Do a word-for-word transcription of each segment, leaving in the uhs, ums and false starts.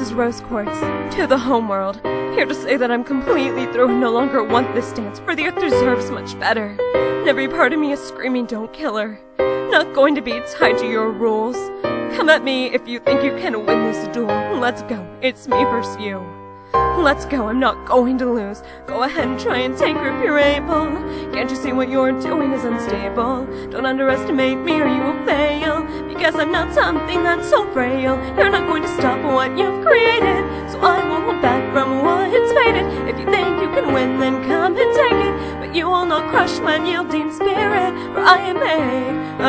is Rose Quartz, to the homeworld, here to say that I'm completely through and no longer want this dance, for the earth deserves much better. And every part of me is screaming, don't kill her. Not going to be tied to your rules. Come at me if you think you can win this duel. Let's go, it's me versus you. Let's go, I'm not going to lose. Go ahead and try and take her if you're able. Can't you see what you're doing is unstable? Don't underestimate me or you will fail, because I'm not something that's so frail. You're not going to stop what you've created, so I won't hold back from what's faded. If you think you can win, then come and take it, but you will not crush my yielding spirit, for I am a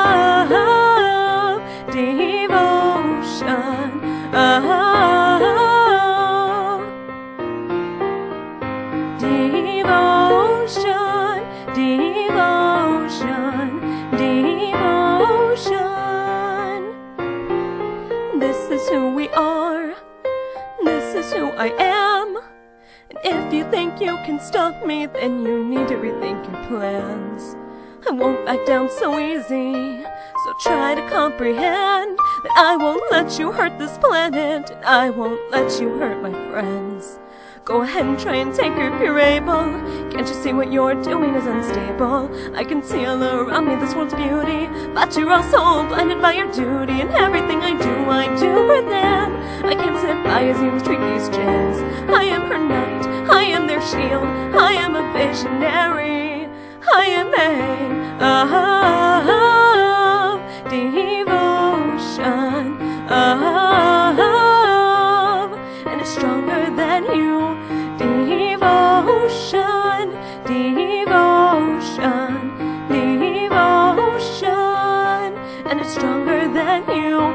ah, devotion. Ah, Devotion, devotion, devotion. This is who we are, this is who I am. And if you think you can stop me, then you need to rethink your plans. I won't back down so easy, so try to comprehend that I won't let you hurt this planet, and I won't let you hurt my friends. Go ahead and try and take her if you're able. Can't you see what you're doing is unstable? I can see all around me this world's beauty, but you're also blinded by your duty. And everything I do, I do for them. I can't sit by as you treat these gems. I am her knight, I am their shield, I am a visionary, I am a ah, devotion, ah, and it's stronger than you. Devotion, devotion, devotion, and it's stronger than you.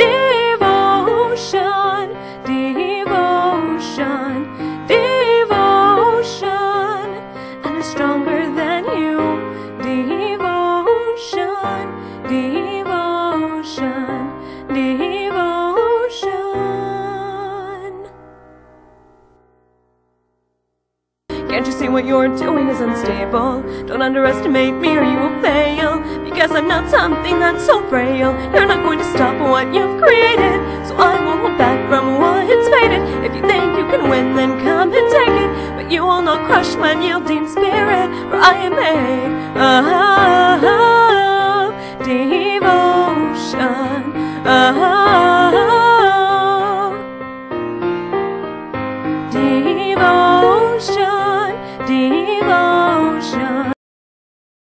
Devotion, devotion, devotion, and it's stronger than you. Devotion, devotion, devotion. Can't you see what you're doing is unstable? Don't underestimate me or you will fail, because I'm not something that's so frail. You're not going to stop what you've created, so I won't hold back from what's faded. If you think you can win, then come and take it, but you will not crush my yielding spirit, for I am a ah, devotion, ah, devotion, devotion.